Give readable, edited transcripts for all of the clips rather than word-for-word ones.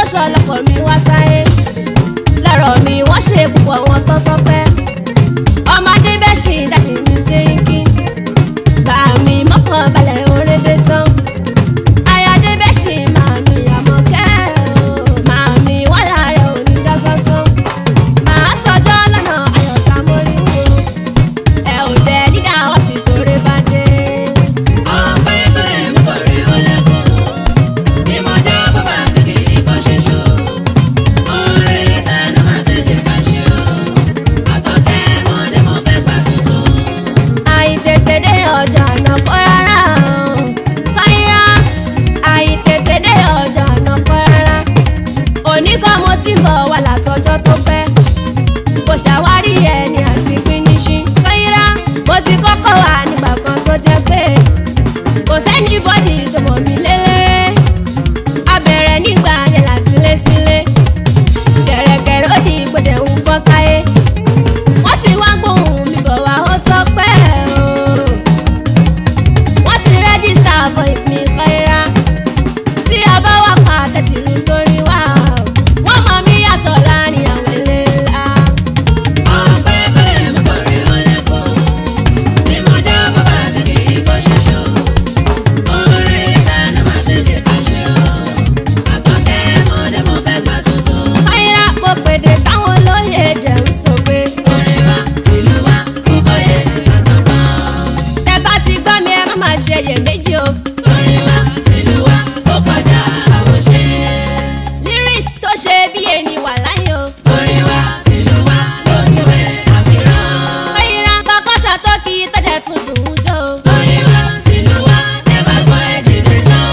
ṣọṣọ lọkọ mi wá sáyé lọ́rọ̀ mi wọ́n ṣe púpọ̀ wọn tó sọ pé ọmọdé bẹ́ẹ̀ ṣì dájú mi sẹ́ríkì gbà mí mọ́kàn balẹ̀ orédé tán ayáde bẹ́ẹ̀ ṣì máa mi àmọ́kẹ́ máa mi wọ́n láàrẹ̀ òní dá sọ́sán màá sọjọ́ lọ́nà ayọ̀tá mórí wo ẹ̀ ò dẹ̀ dídá wọ́n ti torí bá dé. ọpẹ́ tó lè mú kórè ó lẹ́kọ̀ọ́ bí mo dá bàbá àti kì í kọ́ ṣíṣó oore tẹnu máa tẹ̀lé ká ṣe ó àtọ̀kẹ́ mọ́dé mo fẹ́ gbà tuntun. àìtètè dé ọjà náà kọ́ rárá káyírá àìtètè dé ọjà náà kọ́ rárá oníkọ́ mo ti bọ̀ wà látọjọ́ tó pẹ́ kò ṣàwárí ẹni àti píníṣín káyírá mo ti kọ́kọ́ wà nígbà kan tó jẹ́ pé kò sẹ́ni bọ́dì tó mọ̀ mí lélẹ́rẹ́ abẹ̀rẹ̀ nígbà yẹn láti lé sílé kẹ̀rẹ̀kẹ̀rẹ̀ ó di gbọdẹ̀ ń fọ́ káyé wọ́n ti wá gbóhùn mi bọ̀ wá ó tọ́pẹ́ o wọ́n ti rẹ́gísítà voice mi Khaira tí a bá wà pa tẹ̀tìlú torí wá wọ́n mọ̀ mí yàtọ̀ láàrin àwọn ilé ńlá. ọpẹ́ tó lè mú kórè ó lẹ́kọ̀ọ́ bí mo dá bàbá àti kì í kọ́ ṣíṣó oore tẹnu máa tẹ̀lé ká ṣe ó àtọ̀kẹ́ mọ́dé mo fẹ́ gbà tuntun. Khaira mo pèdè táwọn olóyè dẹ̀ ń sọ pé orin wa tìlú wa kò fọyẹ́ àtọ̀kọ́. tẹ bá ti gbọ́ mi ẹ má máa ṣe iyèméjì o orin wa tìlú wa ó kọjá àwòṣe. lyrics tó ṣe bí ẹni wà láyé o. orin wa tìlú wa lójú ẹ̀ àfihàn. Khaira kọ́kọ́ ṣàtọ́kì tó dẹ̀ tún dùn ún jó o. orin wa tìlú wa ẹ bá gbọ́ ẹ dìde tán.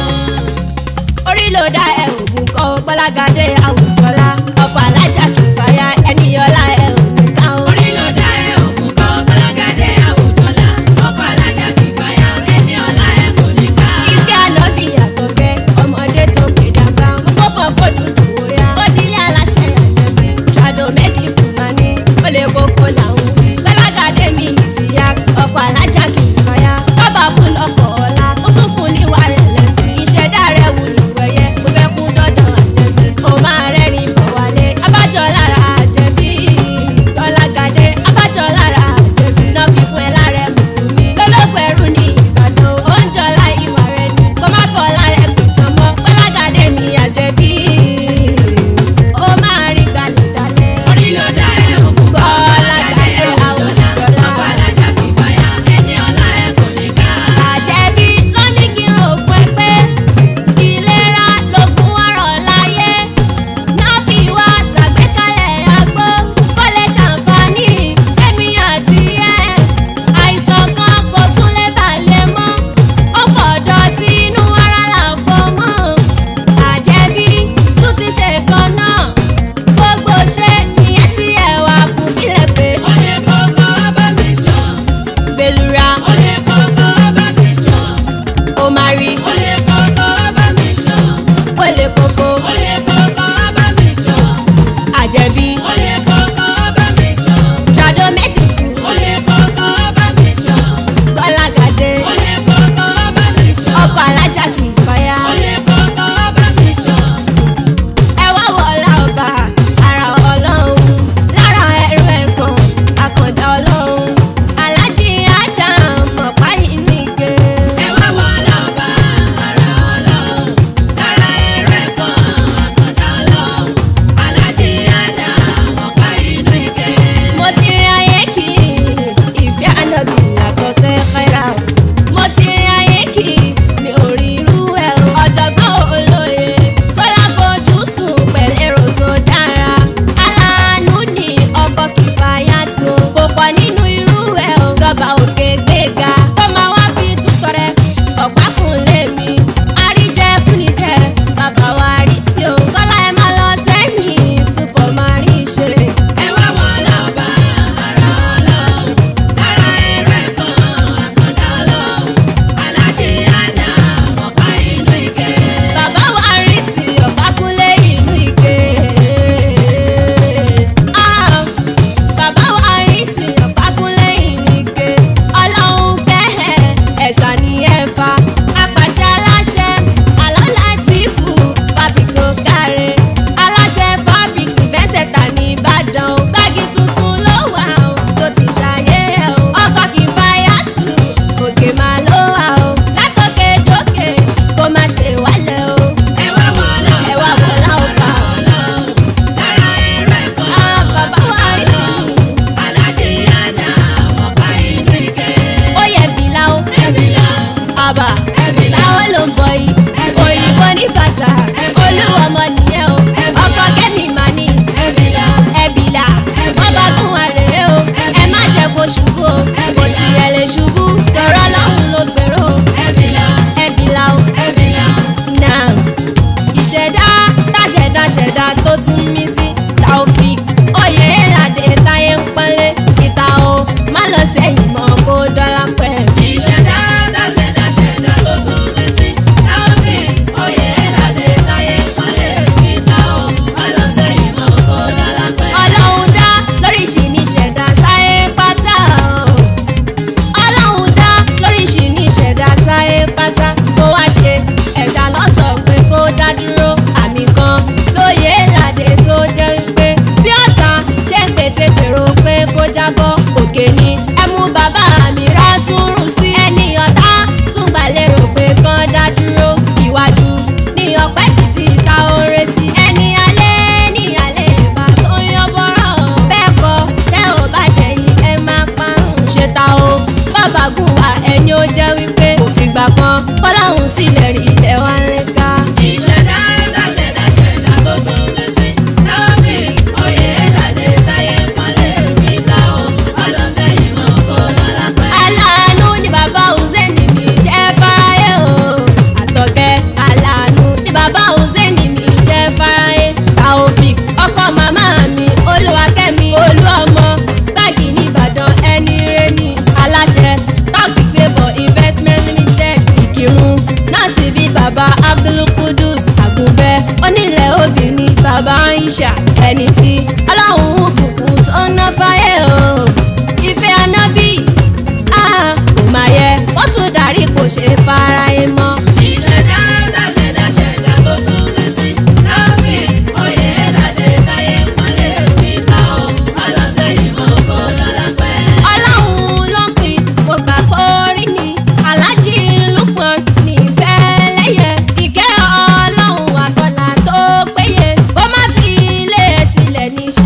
orí ló dá ẹ ògùn kọ́ gbọ́lágadé àwùjọlá ọkọ̀ alájà kì í fàyà ẹni ọlá ẹ ò ní ká o. orí ló dá ẹ òkun kọ́ bọ́lágadé àwùjọlá ọkọ̀ alájà kì í fàyà ẹni ọlá ẹ kò ní ká. ìfẹ́ ànábì àtọ̀kẹ́ ọmọdé tó pè dàgbà mo fọ́ kó dùdú wòyà ó dílé aláṣẹ àjẹmí ṣàdó méjì kù máa ní ó lè kókó làwọn wí gbọ́lágadé mi ìsìyà ọkọ̀ alájà kì í fàyà tọ́ba fún lọ́kọ̀ ọ̀la ó tún fún níwà rẹ̀ lẹ́sìn ìṣẹ̀dá rẹ̀ wù ìwẹ̀yẹ mo fẹ́ kún dọ́dọ̀ àjẹmí ó máa rẹ̀ aṣẹ̀dá tó tún mí sí Taofik Oyèládé táyé ń pọ́nlé ìta o má lọ sẹ́yìn mọ́ kó dọ́là pẹ́. ìṣẹ̀dá dáṣẹ̀dá ṣẹ̀dá tó tún mí sí Taofik Oyèládé táyé ń pọ́nlé ìta o má lọ sẹ́yìn mọ́ kó dọ́là pẹ́. Ọlọ́run dá lóríṣi ní ìṣẹ̀dá sáyé pátá o. Ọlọ́run dá lóríṣi ní ìṣẹ̀dá sáyé pátá kó wá ṣe ẹ̀dá lọ́tọ̀ pé kó dá dúró àmì kan lóyèládé tó jẹ́ wípé bí ọ̀tá ṣe ń pété pèrò pé kó jábọ́ òkè ni ẹ mú bàbá mi rá tún rù sí ẹni ọ̀tá tún gbà lérò pé kán dá dúró ìwájú ní ọ̀pẹ́ kìtì ta oore sí ẹni alẹ́ ní alẹ́ ìbá tó ń yọ bọ́rọ̀ bẹ́ẹ̀ kọ́ tẹ́ ò bá dẹ̀yìn ẹ máa parun ṣètà o bàbá gùn wá ẹni ó jẹ́ wípé kò fìgbà kan kọ́láhùn sílẹ̀ rí ilẹ̀ wa ń lé ká. ìṣẹ̀dá dáṣẹ̀dá ṣẹ̀dá tó tún mí sí Taofik Oyèládé táyé ń pọ́nlé ìta o má lọ sẹ́yìn mọ́ kó dọ́là pẹ́. Aláàánú ni bàbá Hùsẹ́ẹ̀nì mi jẹ́ fáráyé o. Àtọ̀kẹ́ aláàánú ni bàbá Hùsẹ́ẹ̀nì mi jẹ́ fáráyé. Taofik ọkọ màmá mi Olúwakẹ́mi Olúọmọ gbági nìbàdàn ẹni rẹ ní aláṣẹ Taofik Favour Investment Limited Ìkìrun náà ti bí bàbá Abdulkudus Àgùnbẹ́ onílẹ̀ obìnrin bàbá Aisha ẹni tí Ọlọ́run bùkún tó ń ná fáyé o. Ìfẹ́ anábì kò máa yẹ ó tún darí kò ṣe fáráyé mọ́. ìṣẹ̀dá dáṣẹ̀dá ṣẹ̀dá tó tún mí sí Taofik Oyèládé táyé ń pọ́nlé ìta o má lọ sẹ́yìn mọ́ kó dọ́là pẹ́. Ọlọ́run ló pin mo gbà kó rí ni Aláàjì Lukman nífẹ̀ẹ́ lẹ́yẹ ìkẹ́ Ọlọ́run àtọ́lá tó péye ó má fi ilé sílẹ̀ ní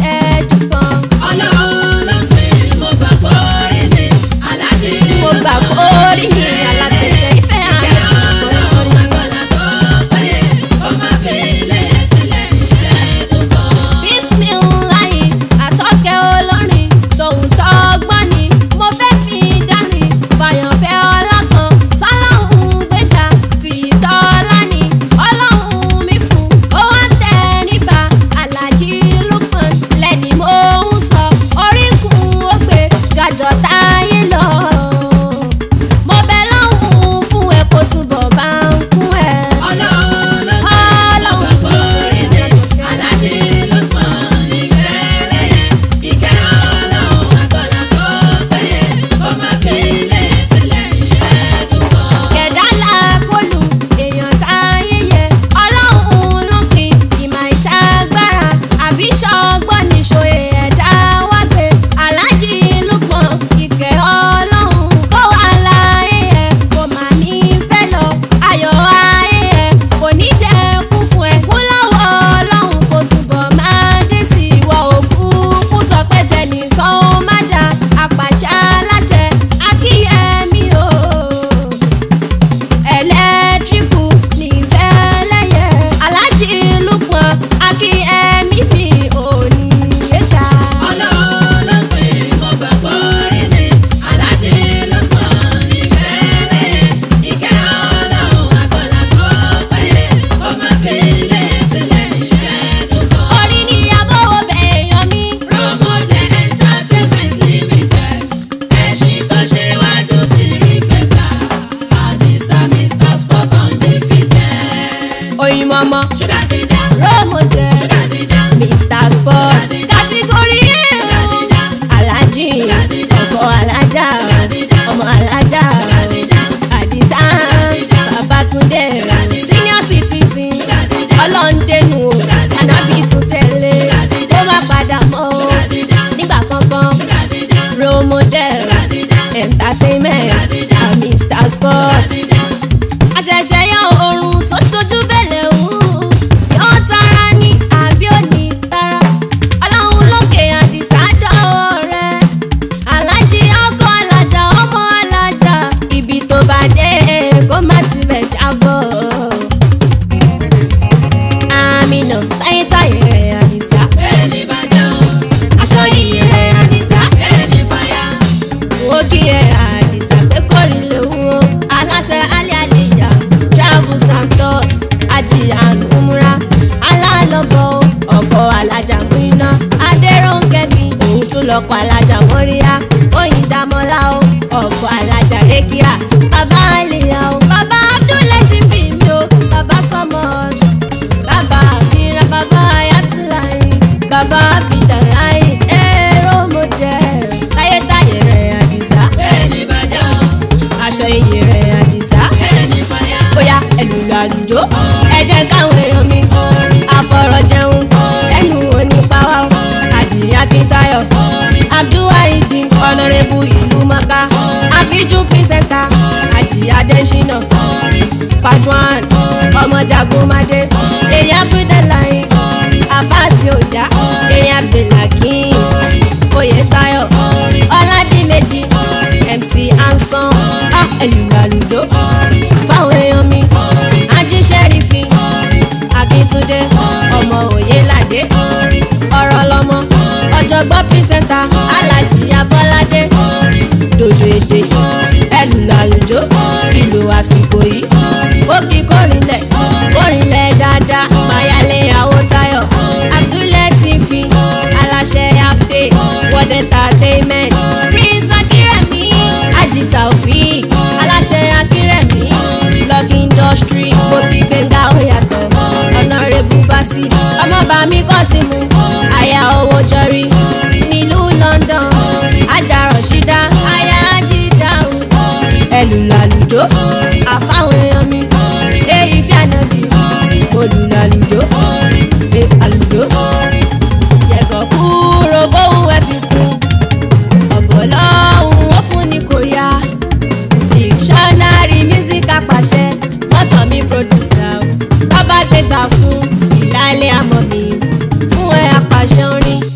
ọmọ bá mi kọ́ sí mu àyà owó jọrí nílùú London ajá Rọ̀ṣídà àyà ajídáhùn ẹlùlàlùjó àfáwọn èèyàn mi èyí fi ànábì olùlàlùjó àlùjó yẹ̀kọ̀ kúrò bóun ẹ̀ fi kún ọ̀bọ̀ lọ́hùn ó fún ni kò yá dictionary music apàṣẹ mọ́tò mi producer bàbá gbégbá fún ìlàlẹ̀ àmọ́ mi fún ẹ apàṣẹ orin